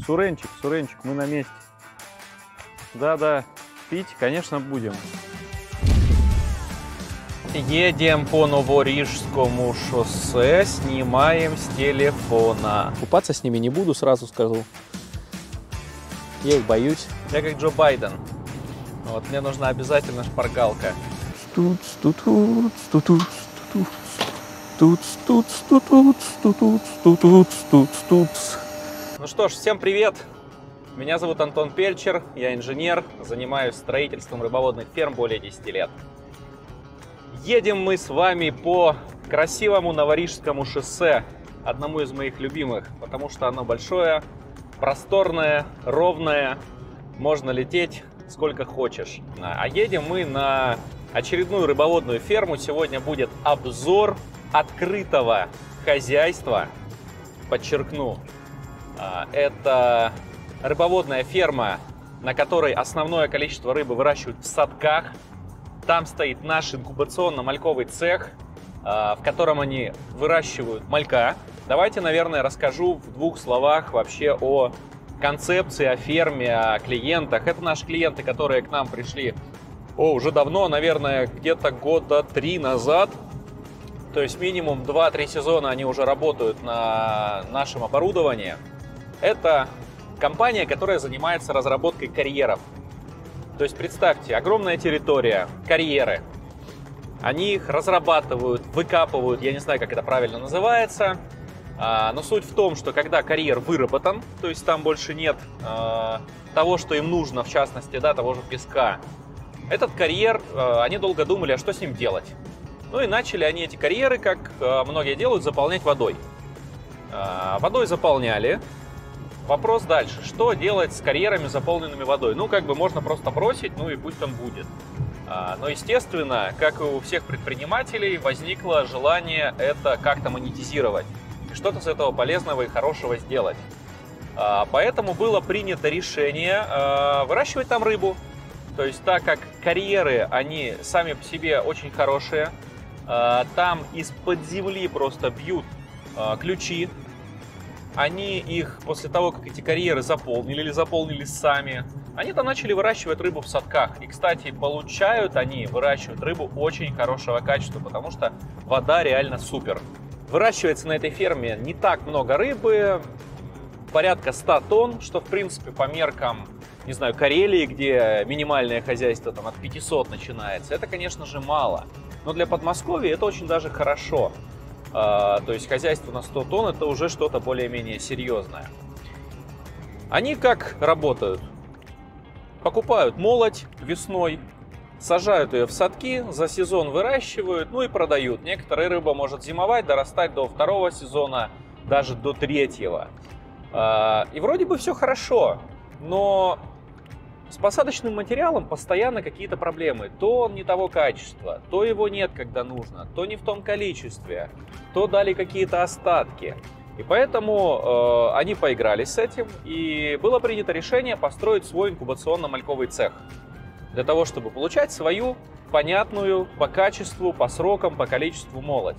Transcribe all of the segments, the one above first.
Суренчик, мы на месте. Да, пить, конечно, будем. Едем по Новорижскому шоссе, снимаем с телефона. Купаться с ними не буду, сразу скажу. Я их боюсь. Я как Джо Байден. Вот, мне нужна обязательно шпаргалка. Ну что ж, всем привет! Меня зовут Антон Пельчер, я инженер, занимаюсь строительством рыбоводных ферм более 10 лет. Едем мы с вами по красивому Новорижскому шоссе, одному из моих любимых, потому что оно большое, просторное, ровное, можно лететь сколько хочешь. А едем мы на очередную рыбоводную ферму. Сегодня будет обзор открытого хозяйства. Подчеркну, это рыбоводная ферма, на которой основное количество рыбы выращивают в садках. Там стоит наш инкубационно-мальковый цех, в котором они выращивают малька. Давайте, наверное, расскажу в двух словах вообще о концепции, о ферме, о клиентах. Это наши клиенты, которые к нам пришли уже давно, наверное, где-то года 3 назад. То есть минимум 2-3 сезона они уже работают на нашем оборудовании. Это компания, которая занимается разработкой карьеров. То есть представьте, огромная территория, карьеры. Они их разрабатывают, выкапывают, я не знаю, как это правильно называется. Но суть в том, что когда карьер выработан, то есть там больше нет того, что им нужно, в частности, да, того же песка, этот карьер, они долго думали, а что с ним делать. Ну и начали они эти карьеры, как многие делают, заполнять водой. Водой заполняли. Вопрос дальше, что делать с карьерами, заполненными водой? Ну, как бы можно просто бросить, ну и пусть он будет. Но, естественно, как и у всех предпринимателей, возникло желание это как-то монетизировать. Что-то с этого полезного и хорошего сделать. Поэтому было принято решение выращивать там рыбу. То есть так как карьеры, они сами по себе очень хорошие, там из-под земли просто бьют ключи. Они их после того, как эти карьеры заполнили или заполнили сами, они там начали выращивать рыбу в садках. И, кстати, выращивают рыбу очень хорошего качества, потому что вода реально супер. Выращивается на этой ферме не так много рыбы, порядка 100 тонн, что, в принципе, по меркам, не знаю, Карелии, где минимальное хозяйство там от 500 начинается, это, конечно же, мало. Но для Подмосковья это очень даже хорошо. То есть хозяйство на 100 тонн это уже что-то более-менее серьезное. Они как работают? Покупают молоть весной, сажают ее в садки, за сезон выращивают, ну и продают. Некоторая рыба может зимовать, дорастать до 2-го сезона, даже до 3-го. И вроде бы все хорошо, но с посадочным материалом постоянно какие-то проблемы. То он не того качества, то его нет, когда нужно, то не в том количестве, то дали какие-то остатки. И поэтому они поигрались с этим, и было принято решение построить свой инкубационно-мальковый цех. Для того, чтобы получать свою понятную по качеству, по срокам, по количеству молоть.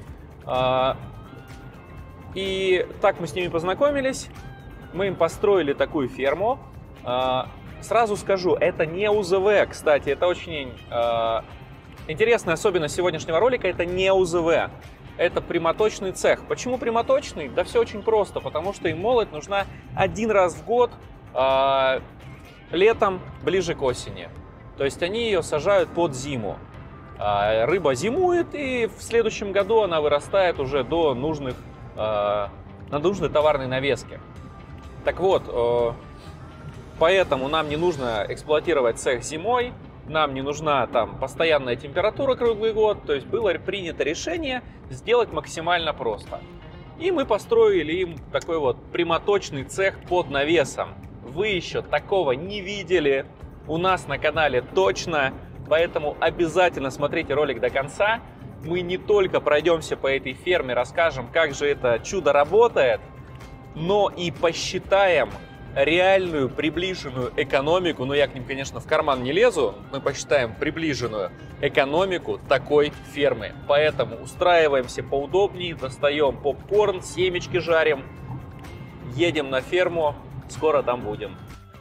И так мы с ними познакомились, мы им построили такую ферму. Сразу скажу, это не УЗВ, кстати, это очень интересная особенность сегодняшнего ролика, это не УЗВ, это прямоточный цех. Почему прямоточный? Да все очень просто, потому что им молоть нужна один раз в год, летом, ближе к осени. То есть они ее сажают под зиму. Рыба зимует, и в следующем году она вырастает уже до нужной товарной навески. Так вот, поэтому нам не нужно эксплуатировать цех зимой, нам не нужна там постоянная температура круглый год. То есть было принято решение сделать максимально просто. И мы построили им такой вот прямоточный цех под навесом. Вы еще такого не видели у нас на канале точно, поэтому обязательно смотрите ролик до конца. Мы не только пройдемся по этой ферме, расскажем, как же это чудо работает, но и посчитаем реальную приближенную экономику. Но я к ним, конечно, в карман не лезу. Мы посчитаем приближенную экономику такой фермы. Поэтому устраиваемся поудобнее, достаем попкорн, семечки жарим, едем на ферму, Скоро там будем.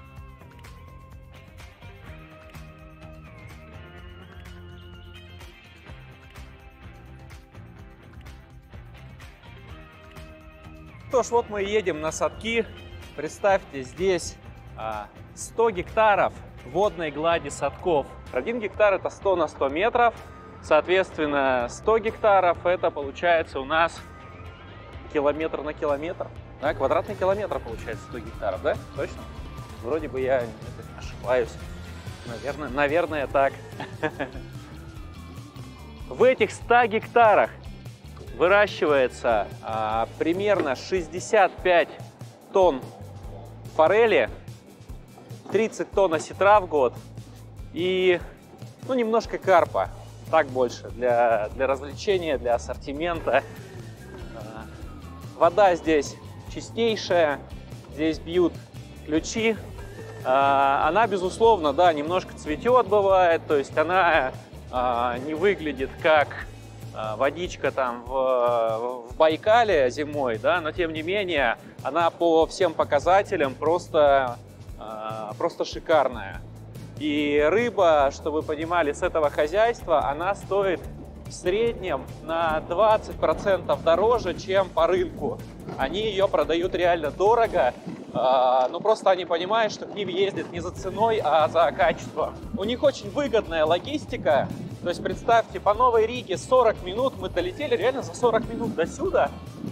Что ж, вот мы едем на садки. Представьте, здесь 100 гектаров водной глади садков. 1 гектар это 100 на 100 метров. Соответственно, 100 гектаров это получается у нас километр на километр. Да, квадратный километр получается 100 гектаров, да? Точно? Вроде бы я ошибаюсь. Наверное, так. В этих 100 гектарах выращивается примерно 65 тонн форели, 30 тонн осетра в год и немножко карпа. Так больше, для развлечения, для ассортимента. Вода здесь чистейшая, здесь бьют ключи. Она, безусловно, да, немножко цветет бывает, то есть она не выглядит как водичка там в Байкале зимой, да, но тем не менее она по всем показателям просто шикарная. И рыба, чтобы вы понимали, с этого хозяйства она стоит в среднем на 20% дороже, чем по рынку. Они ее продают реально дорого, просто они понимают, что к ним ездят не за ценой, а за качеством. У них очень выгодная логистика. То есть представьте, по Новой Риге 40 минут мы долетели реально за 40 минут до сюда,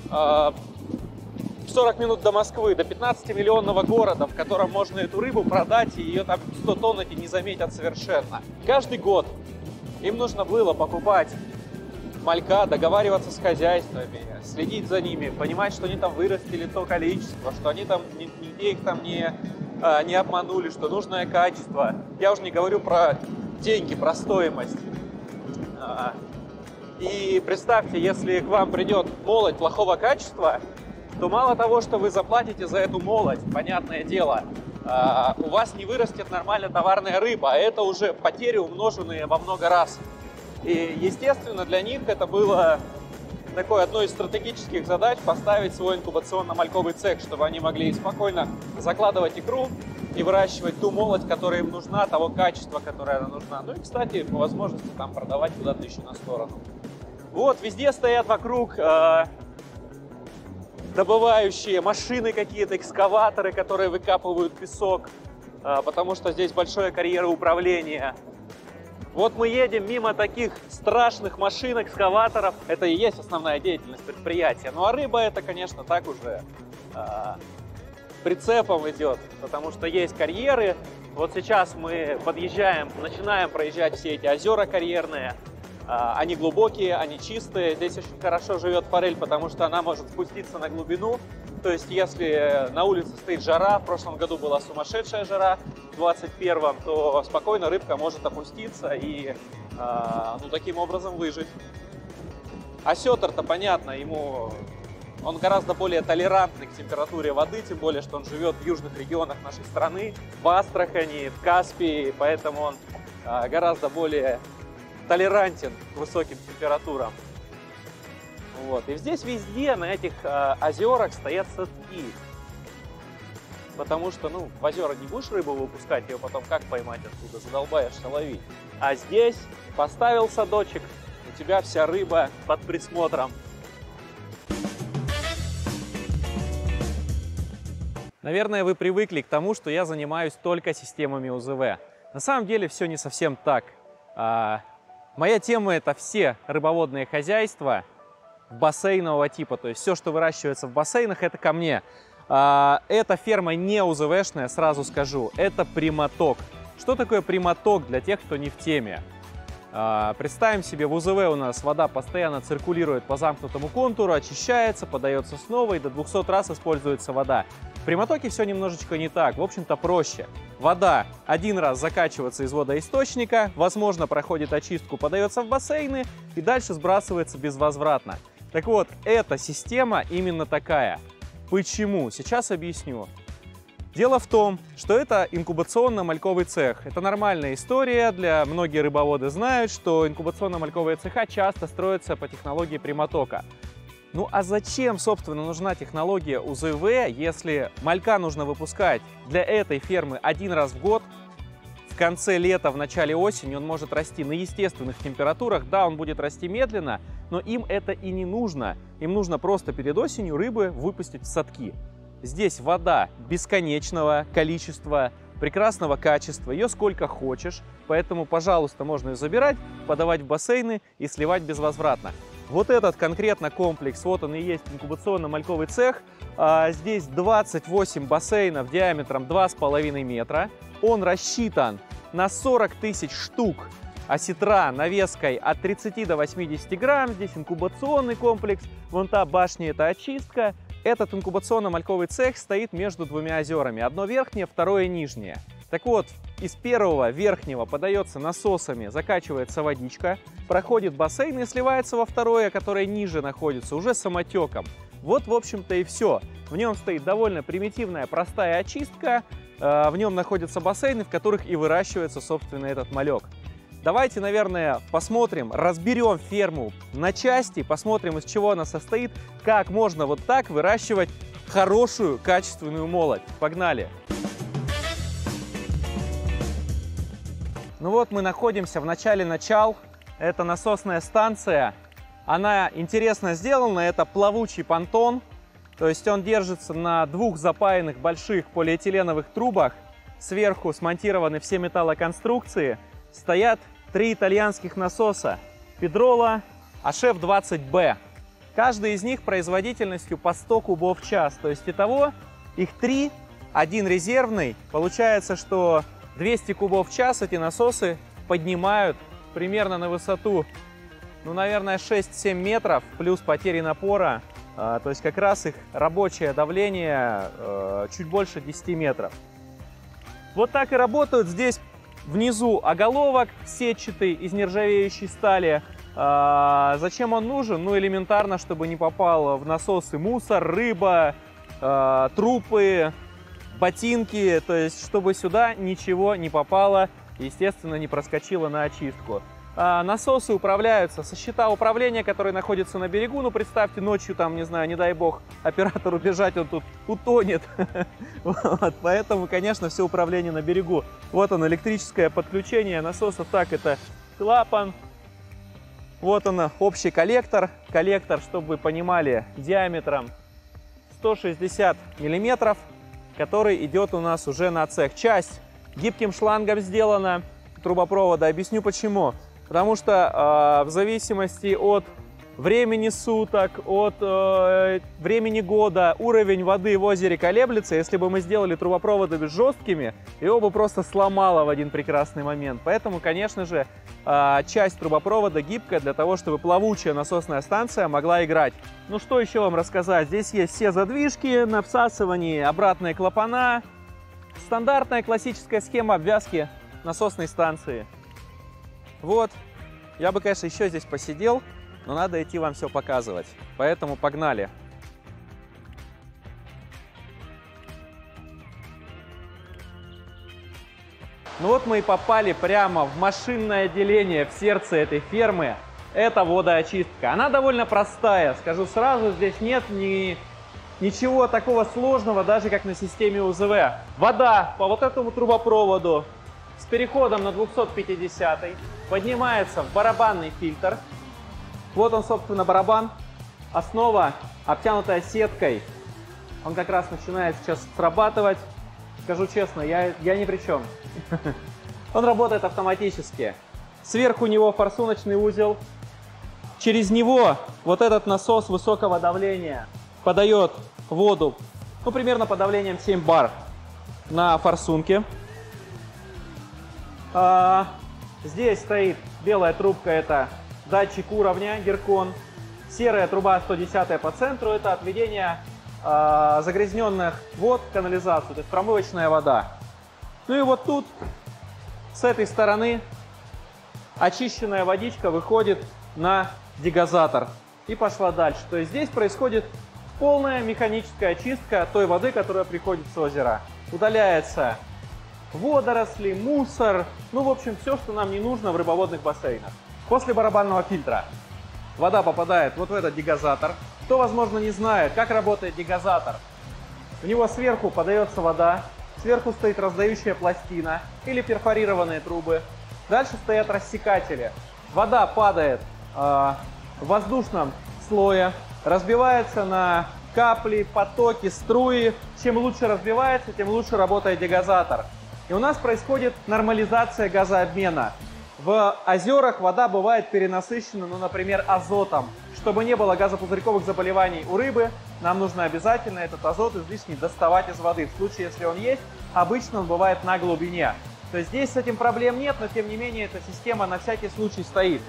40 минут до Москвы, до 15-миллионного города, в котором можно эту рыбу продать, и ее там 100 тонн эти не заметят совершенно. Каждый год им нужно было покупать малька, договариваться с хозяйствами, следить за ними, понимать, что они там вырастили то количество, что они там нигде их там не обманули, что нужное качество. Я уже не говорю про деньги, про стоимость. И представьте, если к вам придет молоть плохого качества, то мало того, что вы заплатите за эту молоть, понятное дело, у вас не вырастет нормально товарная рыба, а это уже потери, умноженные во много раз. И, естественно, для них это было такой одной из стратегических задач — поставить свой инкубационно-мальковый цех, чтобы они могли спокойно закладывать икру и выращивать ту молоть, которая им нужна, того качества, которое она нужна. Ну и, кстати, по возможности там продавать куда-то еще на сторону. Вот, везде стоят вокруг добывающие машины какие-то, экскаваторы, которые выкапывают песок, потому что здесь большое карьера управления. Вот мы едем мимо таких страшных машин, экскаваторов. Это и есть основная деятельность предприятия. Ну а рыба это, конечно, так уже прицепом идет, потому что есть карьеры. Вот сейчас мы подъезжаем, начинаем проезжать все эти озера карьерные. Они глубокие, они чистые. Здесь очень хорошо живет форель, потому что она может спуститься на глубину. То есть, если на улице стоит жара, в прошлом году была сумасшедшая жара, в 2021, то спокойно рыбка может опуститься и таким образом выжить. Осетр-то, понятно, он гораздо более толерантный к температуре воды, тем более, что он живет в южных регионах нашей страны, в Астрахани, в Каспии, поэтому он гораздо более толерантен к высоким температурам. Вот. И здесь везде на этих озерах стоят садки. Потому что, в озера не будешь рыбу выпускать, ее потом как поймать оттуда, задолбаешься ловить. А здесь поставил садочек, у тебя вся рыба под присмотром. Наверное, вы привыкли к тому, что я занимаюсь только системами УЗВ. На самом деле все не совсем так. Моя тема — это все рыбоводные хозяйства бассейнового типа, то есть все, что выращивается в бассейнах, это ко мне. Эта ферма не УЗВшная, сразу скажу, это прямоток. Что такое прямоток для тех, кто не в теме? Представим себе, в УЗВ у нас вода постоянно циркулирует по замкнутому контуру, очищается, подается снова, и до 200 раз используется вода. В прямотоке все немножечко не так, в общем-то проще. Вода один раз закачивается из водоисточника, возможно, проходит очистку, подается в бассейны и дальше сбрасывается безвозвратно. Так вот, эта система именно такая. Почему? Сейчас объясню. Дело в том, что это инкубационно-мальковый цех. Это нормальная история, многие рыбоводы знают, что инкубационно-мальковые цеха часто строятся по технологии прямотока. Ну а зачем, собственно, нужна технология УЗВ, если малька нужно выпускать для этой фермы один раз в год? В конце лета, в начале осени он может расти на естественных температурах. Да, он будет расти медленно, но им это и не нужно. Им нужно просто перед осенью рыбы выпустить в садки. Здесь вода бесконечного количества, прекрасного качества, ее сколько хочешь. Поэтому, пожалуйста, можно ее забирать, подавать в бассейны и сливать безвозвратно. Вот этот конкретно комплекс, вот он и есть инкубационно-мальковый цех. Здесь 28 бассейнов диаметром 2,5 метра. Он рассчитан на 40 тысяч штук осетра навеской от 30 до 80 грамм. Здесь инкубационный комплекс. Вон та башня – это очистка. Этот инкубационно-мальковый цех стоит между двумя озерами. Одно верхнее, второе нижнее. Так вот, из первого верхнего подается насосами, закачивается водичка, проходит бассейн и сливается во второе, которое ниже находится, уже самотеком. Вот, в общем-то, и все. В нем стоит довольно примитивная, простая очистка. В нем находятся бассейны, в которых и выращивается, собственно, этот малек. Давайте, наверное, посмотрим, разберем ферму на части, посмотрим, из чего она состоит, как можно вот так выращивать хорошую, качественную молоть. Погнали! Ну вот мы находимся в начале начал. Это насосная станция. Она интересно сделана. Это плавучий понтон. То есть он держится на двух запаянных больших полиэтиленовых трубах. Сверху смонтированы все металлоконструкции. Стоят 3 итальянских насоса. Pedrola HF20B. Каждый из них производительностью по 100 кубов в час. То есть итого их 3, один резервный. Получается, что 200 кубов в час эти насосы поднимают примерно на высоту, ну, наверное, 6-7 метров, плюс потери напора. То есть как раз их рабочее давление чуть больше 10 метров. Вот так и работают. Здесь внизу оголовок сетчатый из нержавеющей стали. Зачем он нужен? Ну, элементарно, чтобы не попал в насосы мусор, рыба, трупы, ботинки, то есть чтобы сюда ничего не попало, естественно, не проскочило на очистку. Насосы управляются со щита управления, который находится на берегу. Ну, представьте, ночью там, не знаю, не дай бог, оператору бежать, он тут утонет. Вот, поэтому, конечно, все управление на берегу. Вот он, электрическое подключение насосов. Так, это клапан. Вот он, общий коллектор. Коллектор, чтобы вы понимали, диаметром 160 миллиметров, который идет у нас уже на цех. Часть гибким шлангом сделана, трубопровода. Объясню почему. Потому что в зависимости от времени суток, от времени года, уровень воды в озере колеблется. Если бы мы сделали трубопроводы жесткими, его бы просто сломало в один прекрасный момент. Поэтому, конечно же, часть трубопровода гибкая для того, чтобы плавучая насосная станция могла играть. Ну что еще вам рассказать? Здесь есть все задвижки на всасывании, обратные клапана. Стандартная классическая схема обвязки насосной станции. Вот. Я бы, конечно, еще здесь посидел, но надо идти вам все показывать. Поэтому погнали. Ну вот мы и попали прямо в машинное отделение, в сердце этой фермы. Это водоочистка. Она довольно простая, скажу сразу, здесь нет ничего такого сложного, даже как на системе УЗВ. Вода по вот этому трубопроводу с переходом на 250 поднимается в барабанный фильтр. Вот он, собственно, барабан. Основа обтянутая сеткой. Он как раз начинает сейчас срабатывать. Скажу честно, я ни при чем. Он работает автоматически. Сверху него форсуночный узел. Через него вот этот насос высокого давления подает воду, ну, примерно под давлением 7 бар на форсунке. Здесь стоит белая трубка, это датчик уровня Геркон. Серая труба 110 по центру, это отведение загрязненных вод в канализацию, то есть промывочная вода. Ну и вот тут, с этой стороны, очищенная водичка выходит на дегазатор и пошла дальше. То есть здесь происходит полная механическая очистка той воды, которая приходит с озера. Удаляется водоросли, мусор, ну, в общем, все, что нам не нужно в рыбоводных бассейнах. После барабанного фильтра вода попадает вот в этот дегазатор. Кто, возможно, не знает, как работает дегазатор. У него сверху подается вода, сверху стоит раздающая пластина или перфорированные трубы. Дальше стоят рассекатели. Вода падает в воздушном слое, разбивается на капли, потоки, струи. Чем лучше разбивается, тем лучше работает дегазатор. И у нас происходит нормализация газообмена. В озерах вода бывает перенасыщена, ну, например, азотом. Чтобы не было газопузырьковых заболеваний у рыбы, нам нужно обязательно этот азот излишний доставать из воды. В случае, если он есть, обычно он бывает на глубине. То есть здесь с этим проблем нет, но тем не менее эта система на всякий случай стоит.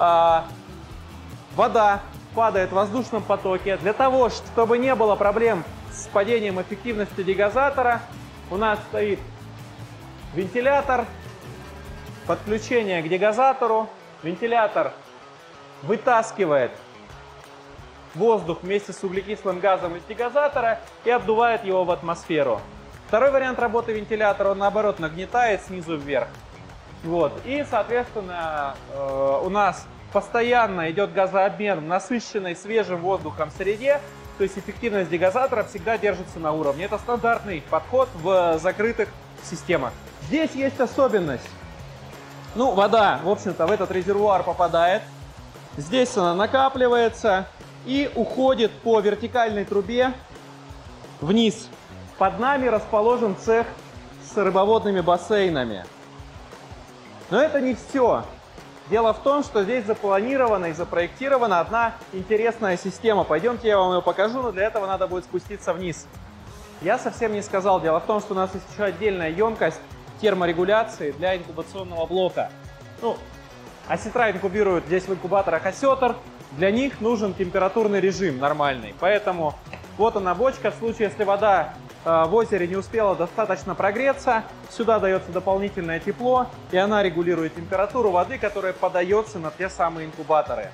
Вода падает в воздушном потоке. Для того, чтобы не было проблем с падением эффективности дегазатора, у нас стоит вентилятор, подключение к дегазатору. Вентилятор вытаскивает воздух вместе с углекислым газом из дегазатора и обдувает его в атмосферу. Второй вариант работы вентилятора, он наоборот нагнетает снизу вверх. Вот. И, соответственно, у нас постоянно идет газообмен в насыщенной свежим воздухом среде, то есть эффективность дегазатора всегда держится на уровне. Это стандартный подход в закрытых системах. Здесь есть особенность. Ну, вода, в общем-то, в этот резервуар попадает. Здесь она накапливается и уходит по вертикальной трубе вниз. Под нами расположен цех с рыбоводными бассейнами. Но это не все. Дело в том, что здесь запланирована и запроектирована одна интересная система. Пойдемте, я вам ее покажу, но для этого надо будет спуститься вниз. Я совсем не сказал. Дело в том, что у нас есть еще отдельная емкость терморегуляции для инкубационного блока. Ну, осетра инкубируют здесь в инкубаторах осетр. Для них нужен температурный режим нормальный. Поэтому вот она бочка. В случае, если вода в озере не успела достаточно прогреться, сюда дается дополнительное тепло, и она регулирует температуру воды, которая подается на те самые инкубаторы.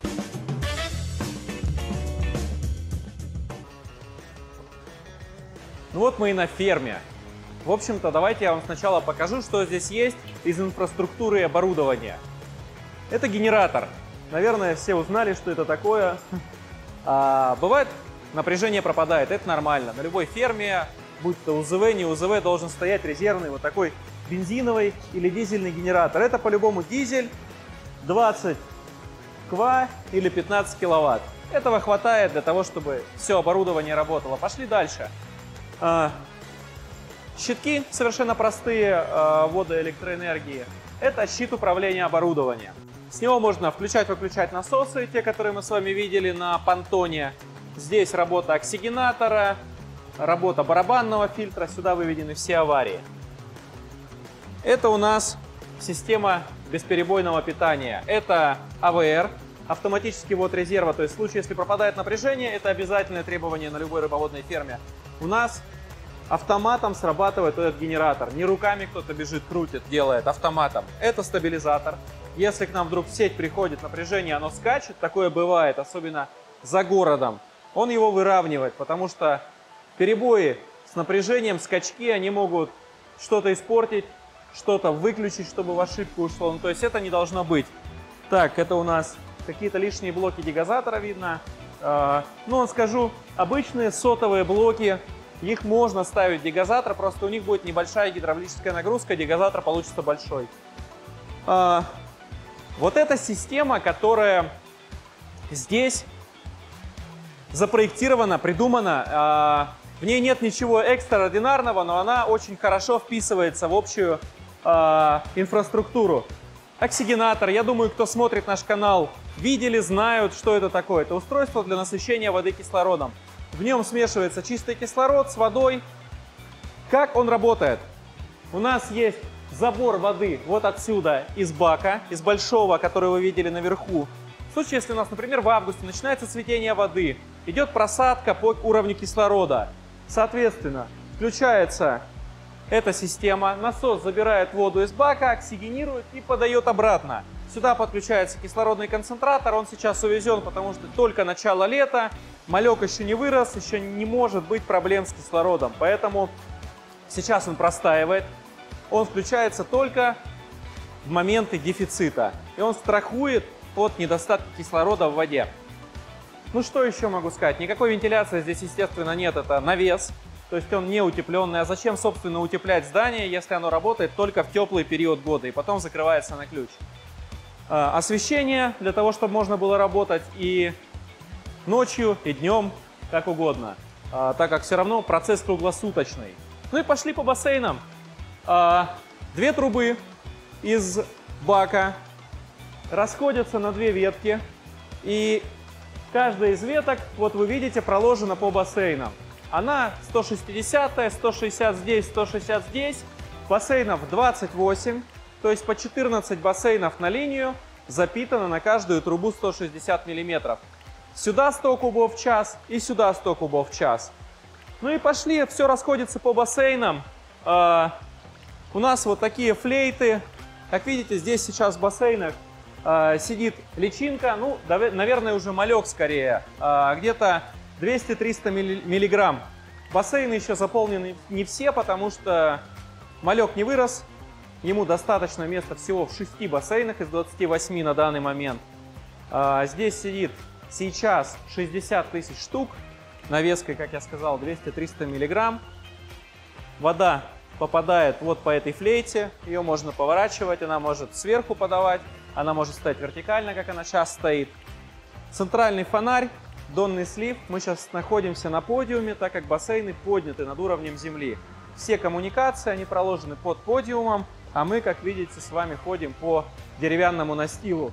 Ну вот мы и на ферме. В общем-то, давайте я вам сначала покажу, что здесь есть из инфраструктуры и оборудования. Это генератор. Наверное, все узнали, что это такое. Бывает, напряжение пропадает, это нормально. На любой ферме, будь то УЗВ, не УЗВ, должен стоять резервный вот такой бензиновый или дизельный генератор. Это по-любому дизель, 20 ква или 15 киловатт. Этого хватает для того, чтобы все оборудование работало. Пошли дальше. Щитки совершенно простые ввода электроэнергии. Это щит управления оборудованием. С него можно включать-выключать насосы, те, которые мы с вами видели на понтоне. Здесь работа оксигенатора, работа барабанного фильтра, сюда выведены все аварии. Это у нас система бесперебойного питания. Это АВР, автоматический ввод резерва, то есть в случае, если пропадает напряжение, это обязательное требование на любой рыбоводной ферме. У нас автоматом срабатывает этот генератор. Не руками кто-то бежит, крутит, делает, автоматом. Это стабилизатор. Если к нам вдруг в сеть приходит напряжение, оно скачет, такое бывает, особенно за городом, он его выравнивает, потому что перебои с напряжением, скачки, они могут что-то испортить, что-то выключить, чтобы в ошибку ушло. Ну, то есть это не должно быть. Так, это у нас какие-то лишние блоки дегазатора видно. Ну, скажу, обычные сотовые блоки, их можно ставить в дегазатор, просто у них будет небольшая гидравлическая нагрузка, дегазатор получится большой. Вот эта система, которая здесь запроектирована, придумана, в ней нет ничего экстраординарного, но она очень хорошо вписывается в общую инфраструктуру. Оксигенатор, я думаю, кто смотрит наш канал, видели, знают, что это такое. Это устройство для насыщения воды кислородом. В нем смешивается чистый кислород с водой. Как он работает? У нас есть забор воды вот отсюда из бака, из большого, который вы видели наверху. В случае, если у нас, например, в августе начинается цветение воды, идет просадка по уровню кислорода. Соответственно, включается эта система, насос забирает воду из бака, оксигенирует и подает обратно. Сюда подключается кислородный концентратор, он сейчас увезен, потому что только начало лета, малек еще не вырос, еще не может быть проблем с кислородом. Поэтому сейчас он простаивает, он включается только в моменты дефицита. И он страхует от недостатка кислорода в воде. Ну что еще могу сказать? Никакой вентиляции здесь, естественно, нет, это навес. То есть он не утепленный. А зачем, собственно, утеплять здание, если оно работает только в теплый период года и потом закрывается на ключ? Освещение для того, чтобы можно было работать и ночью, и днем, как угодно. Так как все равно процесс круглосуточный. Ну и пошли по бассейнам. Две трубы из бака расходятся на две ветки. И каждая из веток, вот вы видите, проложена по бассейнам. Она 160, 160 здесь, 160 здесь. Бассейнов 28, то есть по 14 бассейнов на линию запитано на каждую трубу 160 мм. Сюда 100 кубов в час и сюда 100 кубов в час. Ну и пошли, все расходится по бассейнам. У нас вот такие флейты. Как видите, здесь сейчас в бассейнах сидит личинка, ну, наверное, уже малек скорее, где-то 200-300 миллиграмм. Бассейны еще заполнены не все, потому что малек не вырос. Ему достаточно места всего в 6 бассейнах из 28 на данный момент. Здесь сидит сейчас 60 тысяч штук. Навеской, как я сказал, 200-300 миллиграмм. Вода попадает вот по этой флейте. Ее можно поворачивать, она может сверху подавать, она может стоять вертикально, как она сейчас стоит. Центральный фонарь, донный слив. Мы сейчас находимся на подиуме, так как бассейны подняты над уровнем земли. Все коммуникации, они проложены под подиумом, а мы, как видите, с вами ходим по деревянному настилу.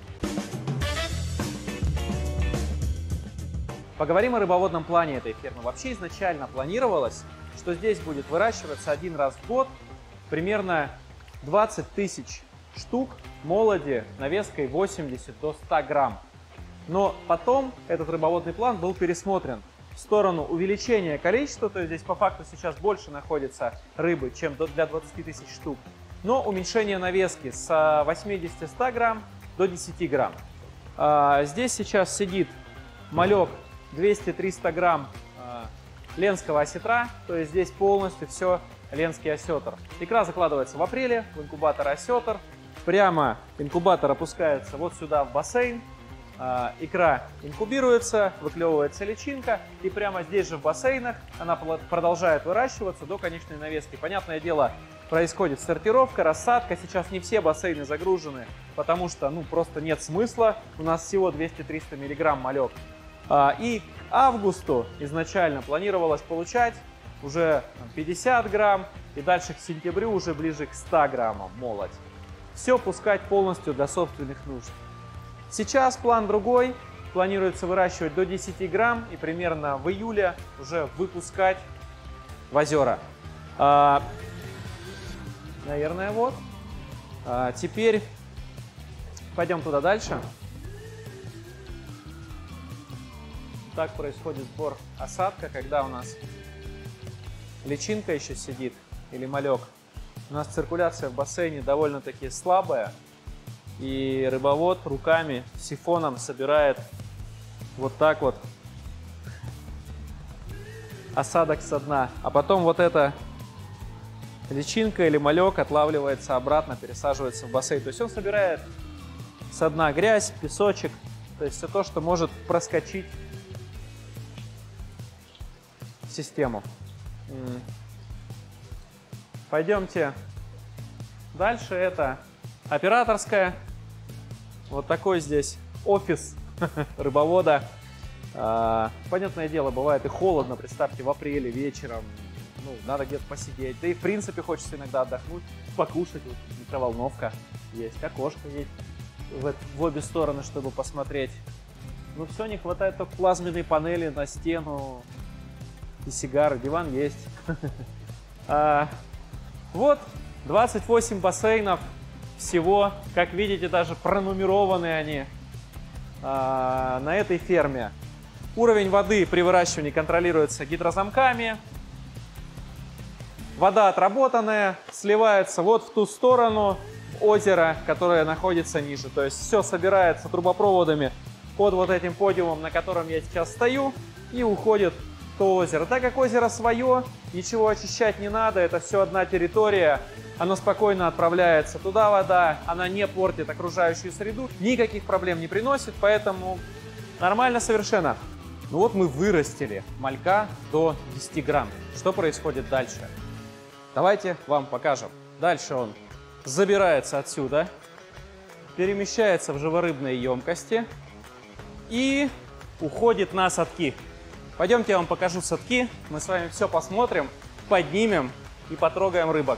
Поговорим о рыбоводном плане этой фермы. Вообще изначально планировалось, что здесь будет выращиваться один раз в год примерно 20 тысяч штук молоди навеской 80 до 100 грамм. Но потом этот рыбоводный план был пересмотрен в сторону увеличения количества, то есть здесь по факту сейчас больше находится рыбы, чем для 20 тысяч штук, но уменьшение навески с 80-100 грамм до 10 грамм. Здесь сейчас сидит малек 200-300 грамм ленского осетра, то есть здесь полностью все ленский осетр. Икра закладывается в апреле в инкубатор осетр, прямо инкубатор опускается вот сюда в бассейн, икра инкубируется, выклевывается личинка, и прямо здесь же в бассейнах она продолжает выращиваться до конечной навески. Понятное дело, происходит сортировка, рассадка. Сейчас не все бассейны загружены, потому что просто нет смысла. У нас всего 200-300 миллиграмм малек. И к августу изначально планировалось получать уже 50 грамм, и дальше к сентябрю уже ближе к 100 граммам молоть. Все пускать полностью для собственных нужд. Сейчас план другой. Планируется выращивать до 10 грамм и примерно в июле уже выпускать в озера. Наверное, вот. Теперь пойдем туда дальше. Так происходит сбор осадка, когда у нас личинка еще сидит или малек. У нас циркуляция в бассейне довольно-таки слабая, и рыбовод руками, сифоном собирает вот так вот осадок со дна. А потом вот эта личинка или малек отлавливается обратно, пересаживается в бассейн. То есть он собирает со дна грязь, песочек, то есть все то, что может проскочить в систему. Пойдемте дальше. Это операторская. Вот такой здесь офис рыбовода. Понятное дело, бывает и холодно. Представьте, в апреле вечером. Надо где-то посидеть. Да и в принципе хочется иногда отдохнуть, покушать. Вот микроволновка есть, окошко есть в обе стороны, чтобы посмотреть. Все, не хватает только плазменной панели на стену и сигары. Диван есть. Вот 28 бассейнов всего. Как видите, даже пронумерованы они на этой ферме. Уровень воды при выращивании контролируется гидрозамками. Вода отработанная сливается вот в ту сторону озера, которое находится ниже. То есть все собирается трубопроводами под вот этим подиумом, на котором я сейчас стою, и уходит в то озеро. Так как озеро свое, ничего очищать не надо, это все одна территория, оно спокойно отправляется туда вода, она не портит окружающую среду, никаких проблем не приносит, поэтому нормально совершенно. Ну вот мы вырастили малька до 10 грамм. Что происходит дальше? Давайте вам покажем. Дальше он забирается отсюда, перемещается в живорыбные емкости и уходит на садки. Пойдемте я вам покажу садки. Мы с вами все посмотрим, поднимем и потрогаем рыбок.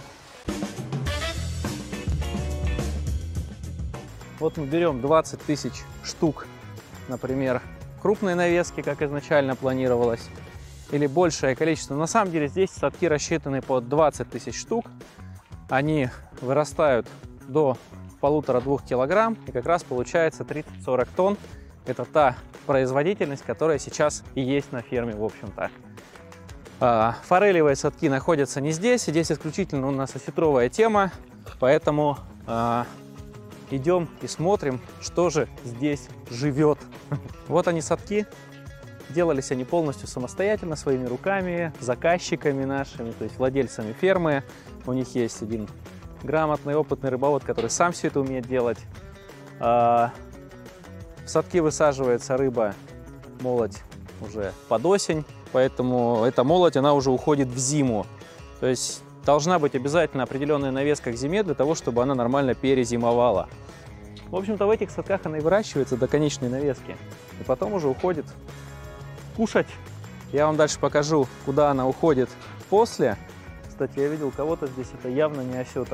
Вот мы берем 20 тысяч штук, например, крупной навески, как изначально планировалось, или большее количество. На самом деле здесь садки рассчитаны под 20 тысяч штук. Они вырастают до 1,5-2 килограмм, и как раз получается 30-40 тонн. Это та производительность, которая сейчас и есть на ферме, в общем-то. Форелевые садки находятся не здесь, здесь исключительно у нас осетровая тема, поэтому идем и смотрим, что же здесь живет. Вот они садки. Делались они полностью самостоятельно, своими руками, заказчиками нашими, то есть владельцами фермы. У них есть один грамотный, опытный рыбовод, который сам все это умеет делать. В садки высаживается рыба, молоть уже под осень, поэтому эта молоть, она уже уходит в зиму. То есть должна быть обязательно определенная навеска к зиме для того, чтобы она нормально перезимовала. В общем-то, в этих садках она и выращивается до конечной навески. И потом уже уходит кушать. Я вам дальше покажу, куда она уходит после. Кстати, я видел кого-то здесь, это явно не осетр.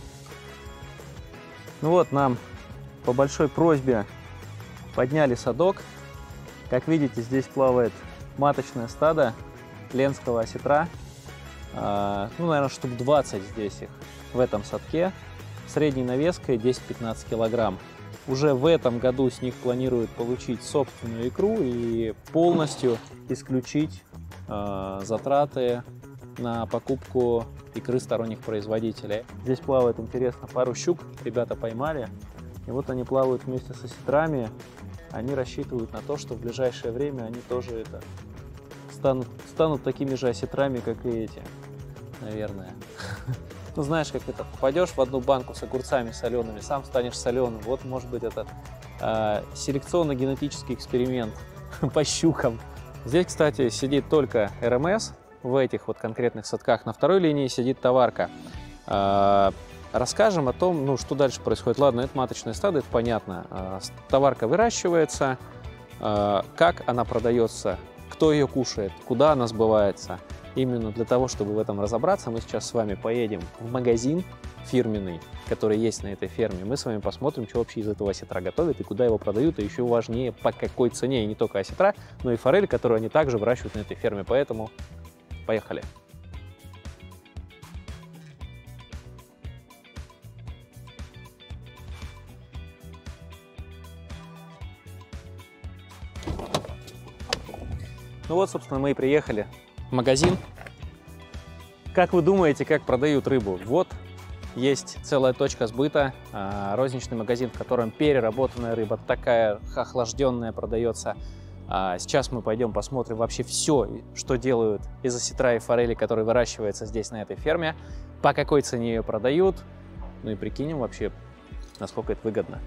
Ну вот, нам по большой просьбе подняли садок. Как видите, здесь плавает маточное стадо ленского осетра. Ну, наверное, штук 20 здесь их в этом садке. Средней навеской 10-15 килограмм. Уже в этом году с них планируют получить собственную икру и полностью исключить затраты на покупку икры сторонних производителей. Здесь плавает, интересно, пару щук ребята поймали. И вот они плавают вместе с осетрами. Они рассчитывают на то, что в ближайшее время они тоже станут такими же осетрами, как и эти, наверное. Ну, знаешь, как это, попадешь в одну банку с огурцами солеными, сам станешь соленым. Вот, может быть, это селекционно-генетический эксперимент по щукам. Здесь, кстати, сидит только РМС, в этих вот конкретных садках. На второй линии сидит товарка. Расскажем о том, ну, что дальше происходит. Ладно, это маточное стадо, это понятно. Товарка выращивается, как она продается, кто ее кушает, куда она сбывается. Именно для того, чтобы в этом разобраться, мы сейчас с вами поедем в магазин фирменный, который есть на этой ферме. Мы с вами посмотрим, что вообще из этого осетра готовят и куда его продают, и еще важнее, по какой цене. И не только осетра, но и форель, которую они также выращивают на этой ферме. Поэтому поехали. Ну вот, собственно, мы и приехали в магазин. Как вы думаете, как продают рыбу? Вот есть целая точка сбыта, розничный магазин, в котором переработанная рыба, такая охлажденная, продается. Сейчас мы пойдем посмотрим вообще все, что делают из осетра и форели, который выращивается здесь, на этой ферме, по какой цене ее продают, ну и прикинем вообще, насколько это выгодно.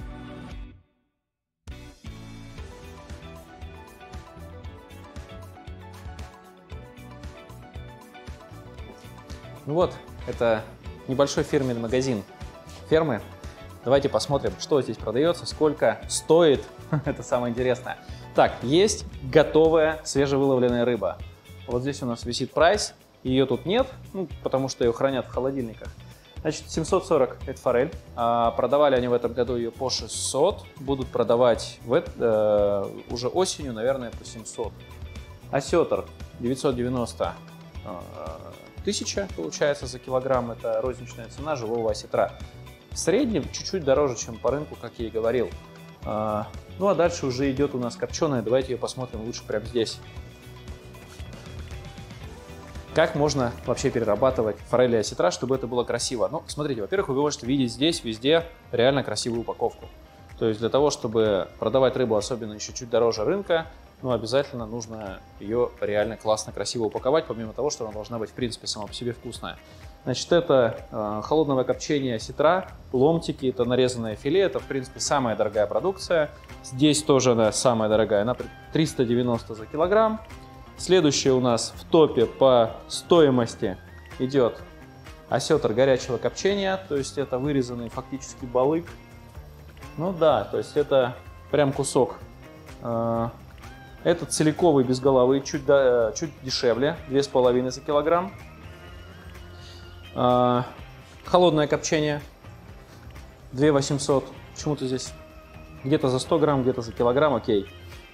Ну вот, это небольшой фирменный магазин фермы. Давайте посмотрим, что здесь продается, сколько стоит. Это самое интересное. Так, есть готовая свежевыловленная рыба. Вот здесь у нас висит прайс. Ее тут нет, ну, потому что ее хранят в холодильниках. Значит, 740 это форель. Продавали они в этом году ее по 600. Будут продавать уже осенью, наверное, по 700. Осетр 990 1000 получается за килограмм. Это розничная цена живого осетра. В среднем чуть-чуть дороже, чем по рынку, как я и говорил. Ну а дальше уже идет у нас копченая. Давайте ее посмотрим лучше прямо здесь. Как можно вообще перерабатывать форель и осетра, чтобы это было красиво? Ну, смотрите, во-первых, вы можете видеть здесь везде реально красивую упаковку. То есть для того, чтобы продавать рыбу, особенно еще чуть дороже рынка, ну, обязательно нужно ее реально классно, красиво упаковать, помимо того, что она должна быть, в принципе, сама по себе вкусная. Значит, это холодного копчения сетра, ломтики, это нарезанное филе, это, в принципе, самая дорогая продукция. Здесь тоже она самая дорогая, она 390 за килограмм. Следующее у нас в топе по стоимости идет осетр горячего копчения, то есть это вырезанный фактически балык. Ну да, то есть это прям кусок. Этот целиковый без головы чуть дешевле, 2,5 за килограмм. Холодное копчение 2800, почему-то здесь где-то за 100 грамм, где-то за килограмм, окей.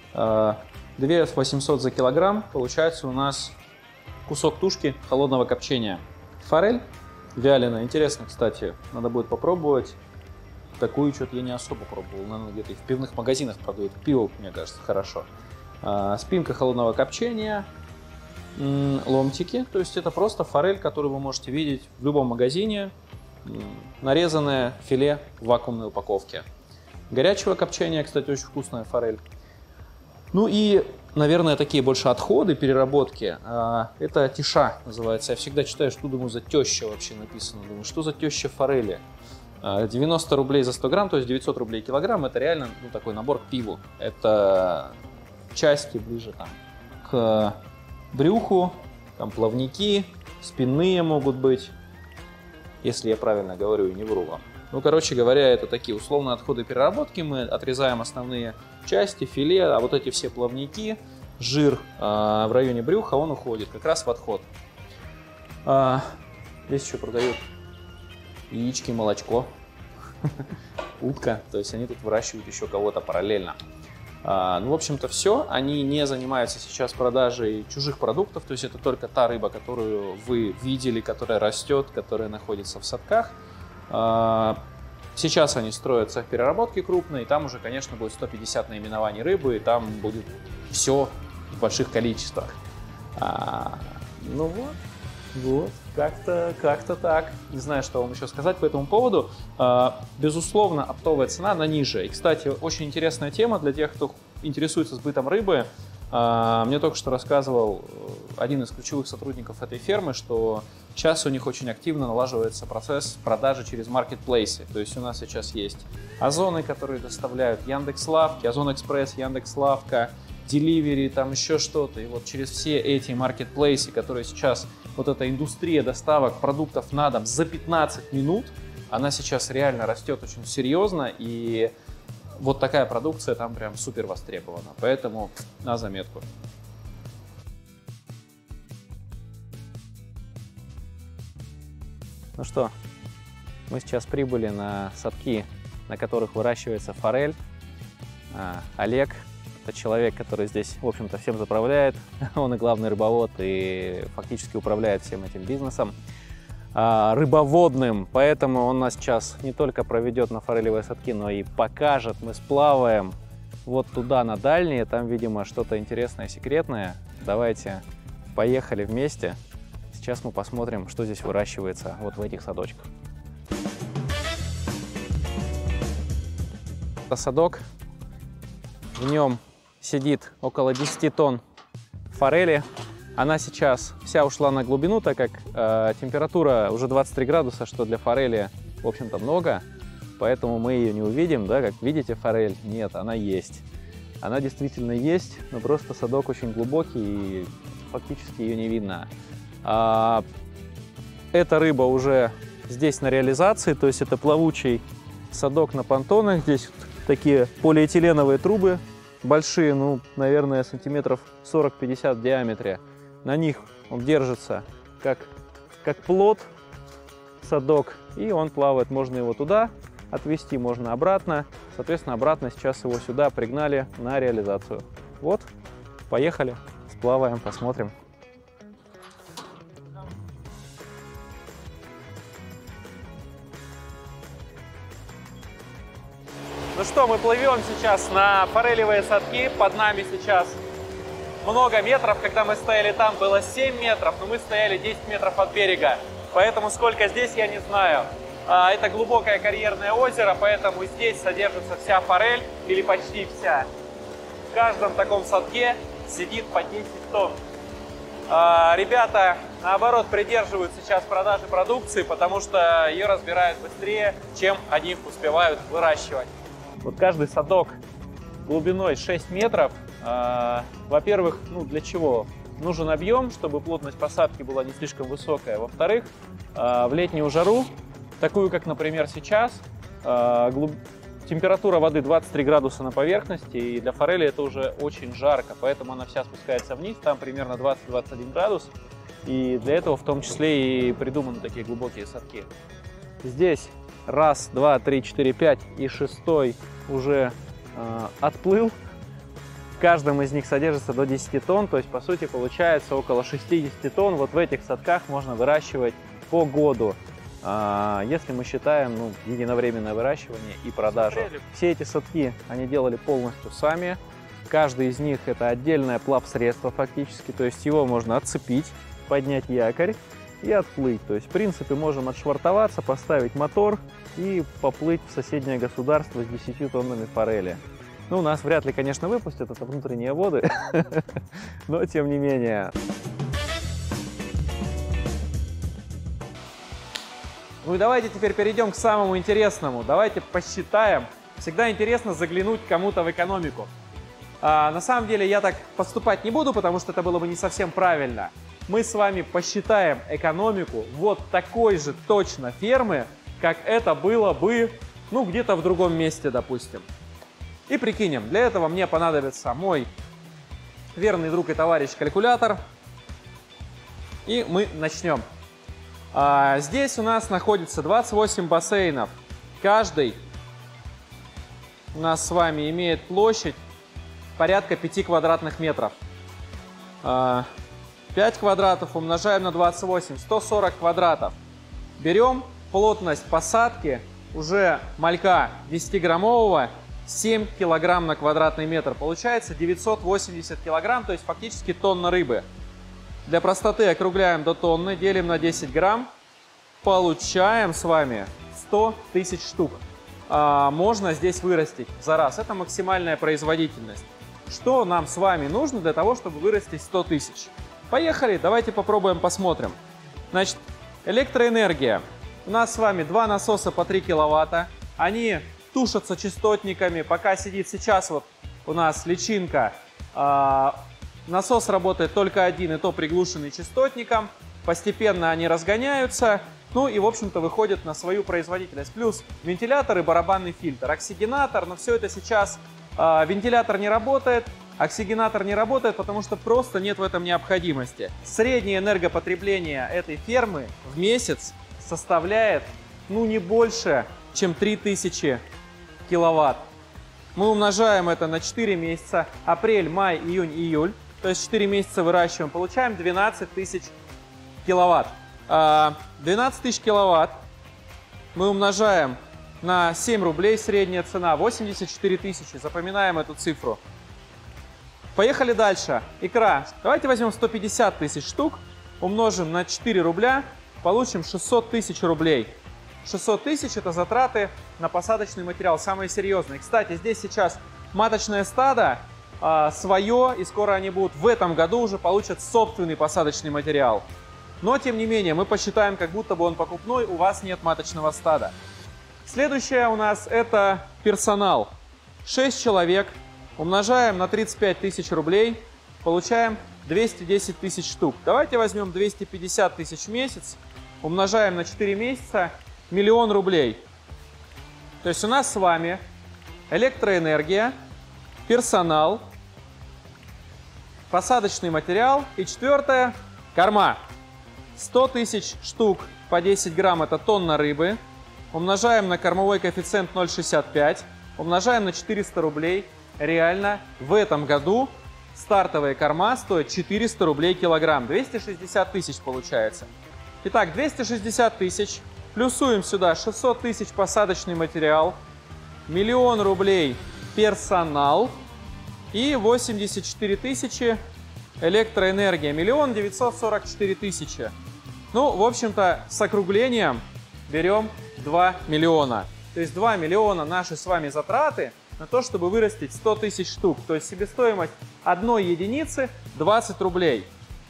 2800 за килограмм, получается у нас кусок тушки холодного копчения. Форель вяленая, интересно, кстати, надо будет попробовать. Такую что-то я не особо пробовал, наверное, где-то и в пивных магазинах продают. Пиво, мне кажется, хорошо. Спинка холодного копчения, ломтики, то есть это просто форель, которую вы можете видеть в любом магазине, нарезанное филе в вакуумной упаковке. Горячего копчения, кстати, очень вкусная форель. Ну и, наверное, такие больше отходы, переработки. Это тиша называется. Я всегда читаю, что думаю, за теща вообще написано. Думаю, что за теща форели? 90 рублей за 100 грамм, то есть 900 рублей килограмм. Это реально такой набор к пиву. Это части ближе там к брюху, там плавники, спинные могут быть, если я правильно говорю и не вру вам. Ну, короче говоря, это такие условные отходы переработки. Мы отрезаем основные части, филе, а вот эти все плавники, жир в районе брюха, он уходит как раз в отход. Здесь еще продают яички, молочко, утка, то есть они тут выращивают еще кого-то параллельно. Ну, в общем-то, все. Они не занимаются сейчас продажей чужих продуктов, то есть это только та рыба, которую вы видели, которая растет, которая находится в садках. Сейчас они строят цех переработки крупный, и там уже, конечно, будет 150 наименований рыбы, и там будет все в больших количествах. Ну вот, как-то так. Не знаю, что вам еще сказать по этому поводу. Безусловно, оптовая цена на ниже. И, кстати, очень интересная тема для тех, кто интересуется сбытом рыбы. Мне только что рассказывал один из ключевых сотрудников этой фермы, что сейчас у них очень активно налаживается процесс продажи через маркетплейсы. То есть у нас сейчас есть Озоны, которые доставляют, Яндекс.Лавки, Озон Экспресс, Яндекс.Лавка, Деливери, там еще что-то. И вот через все эти маркетплейсы, которые сейчас, вот эта индустрия доставок продуктов на дом за 15 минут, она сейчас реально растет очень серьезно, и вот такая продукция там прям супер востребована. Поэтому на заметку. Ну что, мы сейчас прибыли на садки, на которых выращивается форель. Олег — это человек, который здесь, в общем-то, всем заправляет. Он и главный рыбовод, и фактически управляет всем этим бизнесом рыбоводным. Поэтому он нас сейчас не только проведет на форелевые садки, но и покажет. Мы сплаваем вот туда, на дальние. Там, видимо, что-то интересное, секретное. Давайте, поехали вместе. Сейчас мы посмотрим, что здесь выращивается вот в этих садочках. Это садок. В нем сидит около 10 тонн форели. Она сейчас вся ушла на глубину, так как температура уже 23 градуса, что для форели, в общем-то, много. Поэтому мы ее не увидим, да, как видите, форель. Нет, она есть. Она действительно есть, но просто садок очень глубокий и фактически ее не видно. Эта рыба уже здесь на реализации, то есть это плавучий садок на понтонах. Здесь такие полиэтиленовые трубы большие, ну, наверное, сантиметров 40-50 в диаметре. На них он держится как плот, садок, и он плавает. Можно его туда отвезти, можно обратно. Соответственно, обратно сейчас его сюда пригнали на реализацию. Вот, поехали, сплаваем, посмотрим. Ну что, мы плывем сейчас на форелевые садки. Под нами сейчас много метров. Когда мы стояли там, было 7 метров, но мы стояли 10 метров от берега. Поэтому сколько здесь, я не знаю. Это глубокое карьерное озеро, поэтому здесь содержится вся форель, или почти вся. В каждом таком садке сидит по 10 тонн. Ребята наоборот, придерживают сейчас продажи продукции, потому что ее разбирают быстрее, чем они успевают выращивать. Вот каждый садок глубиной 6 метров. Во-первых, для чего? Нужен объем, чтобы плотность посадки была не слишком высокая. Во-вторых, в летнюю жару, такую как, например, сейчас, температура воды 23 градуса на поверхности, и для форели это уже очень жарко, поэтому она вся спускается вниз, там примерно 20-21 градус, и для этого в том числе и придуманы такие глубокие садки. Здесь раз, два, три, четыре, пять, и шестой уже отплыл. В каждом из них содержится до 10 тонн, то есть по сути получается около 60 тонн. Вот в этих садках можно выращивать по году. Если мы считаем единовременное выращивание и продажу. Все эти садки они делали полностью сами. Каждый из них это отдельное плавсредство фактически, то есть его можно отцепить, поднять якорь и отплыть. То есть в принципе можем отшвартоваться, поставить мотор и поплыть в соседнее государство с 10 тоннами форели. У нас вряд ли, конечно, выпустят, это внутренние воды, но тем не менее. Ну и давайте теперь перейдем к самому интересному. Давайте посчитаем. Всегда интересно заглянуть кому-то в экономику. На самом деле я так поступать не буду, потому что это было бы не совсем правильно. Мы с вами посчитаем экономику вот такой же точно фермы, как это было бы, где-то в другом месте, допустим. И прикинем. Для этого мне понадобится мой верный друг и товарищ калькулятор. И мы начнем. Здесь у нас находится 28 бассейнов. Каждый у нас с вами имеет площадь порядка 5 квадратных метров. 5 квадратов умножаем на 28, 140 квадратов. Берем плотность посадки уже малька 10-граммового, 7 килограмм на квадратный метр. Получается 980 килограмм, то есть фактически тонна рыбы. Для простоты округляем до тонны, делим на 10 грамм, получаем с вами 100 тысяч штук. Можно здесь вырастить за раз. Это максимальная производительность. Что нам с вами нужно для того, чтобы вырастить 100 тысяч? Поехали, давайте попробуем, посмотрим. Значит, электроэнергия. У нас с вами два насоса по 3 киловатта. Они тушатся частотниками. Пока сидит сейчас вот у нас личинка, насос работает только один, и то приглушенный частотником. Постепенно они разгоняются. И, в общем-то, выходят на свою производительность. Плюс вентилятор и барабанный фильтр. Оксигенатор, но все это сейчас... Вентилятор не работает, оксигенатор не работает, потому что просто нет в этом необходимости. Среднее энергопотребление этой фермы в месяц составляет, не больше, чем 3000 киловатт. Мы умножаем это на 4 месяца, апрель, май, июнь, июль, то есть 4 месяца выращиваем, получаем 12 тысяч киловатт. 12 тысяч киловатт мы умножаем на 7 рублей, средняя цена 84 тысячи, запоминаем эту цифру. Поехали дальше. Икра. Давайте возьмем 150 тысяч штук, умножим на 4 рубля, получим 600 тысяч рублей. 600 тысяч это затраты на посадочный материал, самые серьезные. Кстати, здесь сейчас маточное стадо свое, и скоро они будут в этом году уже получат собственный посадочный материал. Но, тем не менее, мы посчитаем, как будто бы он покупной, у вас нет маточного стада. Следующее у нас это персонал. 6 человек. Умножаем на 35 тысяч рублей. Получаем 210 тысяч штук. Давайте возьмем 250 тысяч в месяц. Умножаем на 4 месяца. 1 000 000 рублей. То есть у нас с вами электроэнергия, персонал, посадочный материал и четвертое – корма. 100 тысяч штук по 10 грамм – это тонна рыбы. Умножаем на кормовой коэффициент 0,65, умножаем на 400 рублей. Реально в этом году стартовая корма стоит 400 рублей килограмм. 260 тысяч получается. Итак, 260 тысяч. Плюсуем сюда 600 тысяч посадочный материал, 1 000 000 рублей персонал и 84 тысячи электроэнергия. 1 944 тысячи. В общем-то, с округлением берем 2 миллиона. То есть 2 миллиона наши с вами затраты на то, чтобы вырастить 100 тысяч штук. То есть себестоимость одной единицы 20 рублей.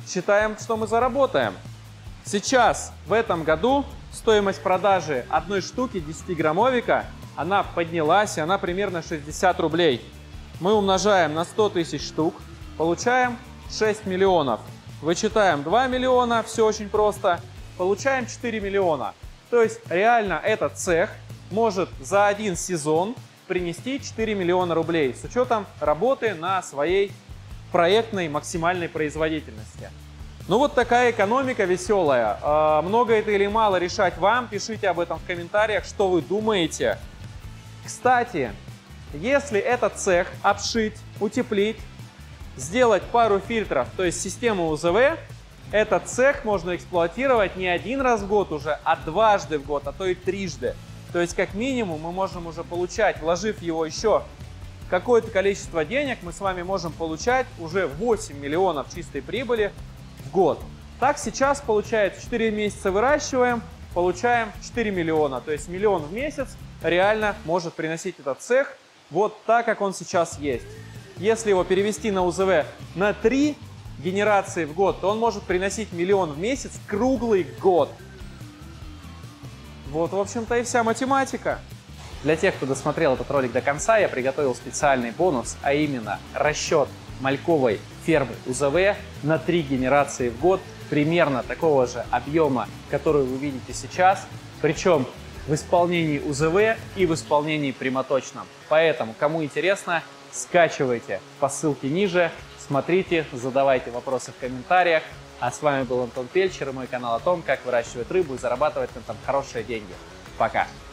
считаем, что мы заработаем. Сейчас, в этом году, стоимость продажи одной штуки 10-граммовика, она поднялась, и она примерно 60 рублей. Мы умножаем на 100 тысяч штук, получаем 6 миллионов. Вычитаем 2 миллиона, все очень просто, получаем 4 миллиона. То есть реально этот цех может за один сезон принести 4 миллиона рублей с учетом работы на своей проектной максимальной производительности. Ну вот такая экономика веселая. Много это или мало решать вам. Пишите об этом в комментариях, что вы думаете. Кстати, если этот цех обшить, утеплить, сделать пару фильтров, то есть систему УЗВ, этот цех можно эксплуатировать не один раз в год уже, а дважды в год, а то и трижды. То есть как минимум мы можем уже получать, вложив его еще какое-то количество денег, мы с вами можем получать уже 8 миллионов чистой прибыли в год. Так сейчас получается 4 месяца выращиваем, получаем 4 миллиона. То есть миллион в месяц реально может приносить этот цех вот так, как он сейчас есть. Если его перевести на УЗВ на 3 генерации в год, то он может приносить миллион в месяц круглый год. Вот, в общем-то, и вся математика. Для тех, кто досмотрел этот ролик до конца, я приготовил специальный бонус, а именно расчет мальковой фермы УЗВ на 3 генерации в год, примерно такого же объема, который вы видите сейчас, причем в исполнении УЗВ и в исполнении прямоточном. Поэтому, кому интересно, скачивайте по ссылке ниже, смотрите, задавайте вопросы в комментариях. А с вами был Антон Пельчер и мой канал о том, как выращивать рыбу и зарабатывать на этом хорошие деньги. Пока!